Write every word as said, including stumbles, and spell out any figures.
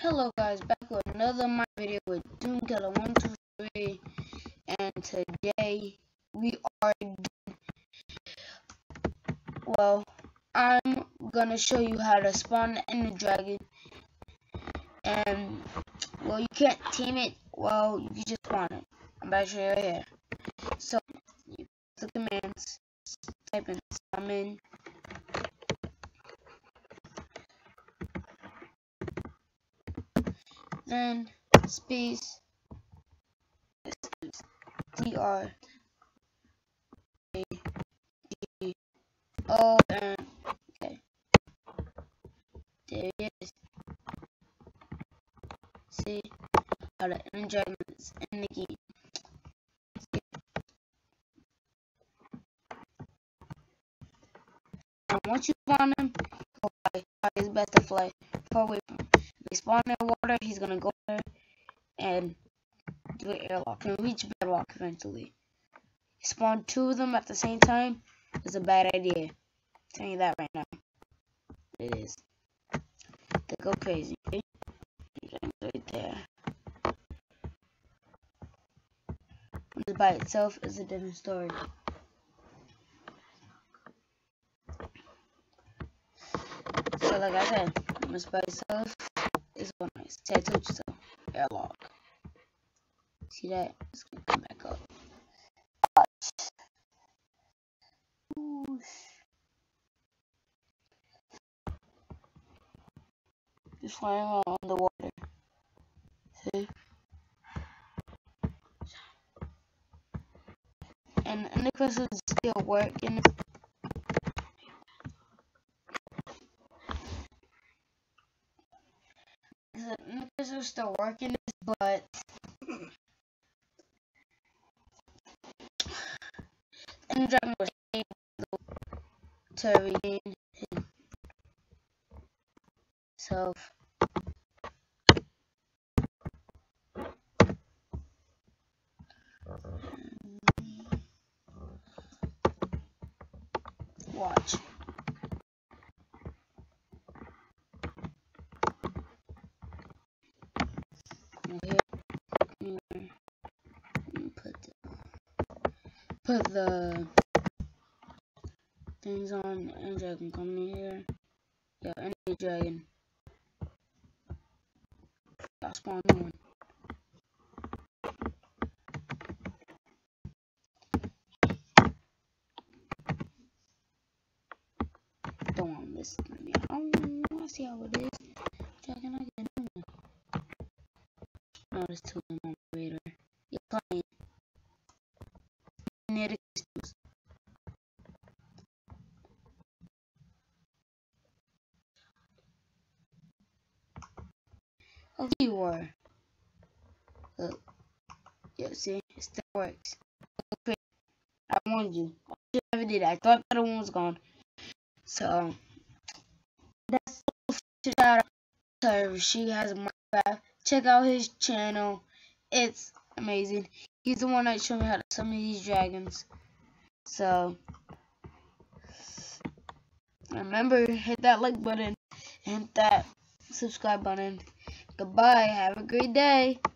Hello guys, back with another my video with Doom Killer one two three, and today we are well I'm gonna show you how to spawn the Ender Dragon. And well, you can't team it, well you can just spawn it. I'm about to show you right here. So you the commands, type in summon, then space D R A G O N. Okay, there it is. See how the Ender Dragon is in the game. See? And once you spawn him, go fly. It's best to fly far away from him. If they spawn in water, he's gonna go there and do an airlock and reach bedrock eventually. Spawn two of them at the same time is a bad idea. I'm telling you that right now. It is. They go crazy. Okay? Right there. This by itself is a different story. So like I said, this by itself is so nice. See, I told you so. Airlock. See that? It's gonna come back up. Watch. Ooh. Just flying around underwater. See? And, and the crystals still working. The crystals still working, but and the dragon was able to regain himself. Watch. Here, here, put the, put the things on, and dragon coming in here. Yeah, any dragon. I'll spawn one. Don't want to miss me. I don't know. I see how it is. Dragon, I can do it. No, there's two of them on the radar. You're playing. Near the crystals. Oh, you were. Look. Yeah, see? It still works. Okay. I warned you. I never did. I thought the other one was gone. So, that's all for shout out to her. She has a Minecraft. Check out his channel. It's amazing. He's the one that showed me how to summon these dragons. So, remember, hit that like button and hit that subscribe button. Goodbye. Have a great day.